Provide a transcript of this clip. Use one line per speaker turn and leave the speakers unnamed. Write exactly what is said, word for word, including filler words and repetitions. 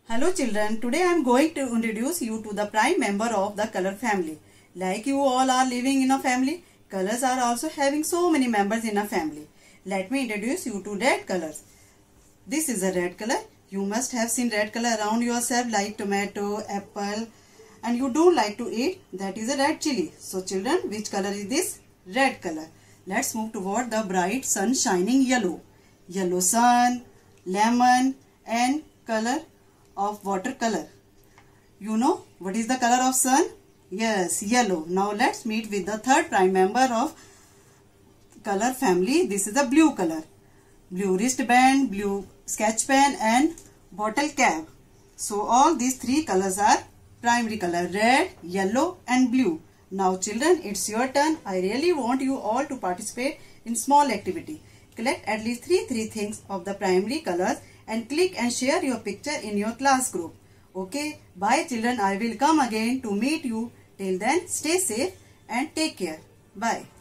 Hello children, today I am going to introduce you to the prime member of the color family. Like you all are living in a family, colors are also having so many members in a family. Let me introduce you to red colors. This is a red color. You must have seen red color around yourself like tomato, apple, and you don't like to eat, that is a red chili. So children, which color is this? Red color. Let's move toward the bright sun shining yellow. Yellow sun, lemon, and color of watercolor. You know what is the color of sun? Yes, yellow. Now let's meet with the third prime member of color family. This is the blue color. Blue wristband, blue sketch pen, and bottle cap. So all these three colors are primary color: red, yellow, and blue. Now children, it's your turn. I really want you all to participate in small activity. Collect at least three three things of the primary colors and click and share your picture in your class group. Okay, bye children. I will come again to meet you. Till then, stay safe and take care. Bye.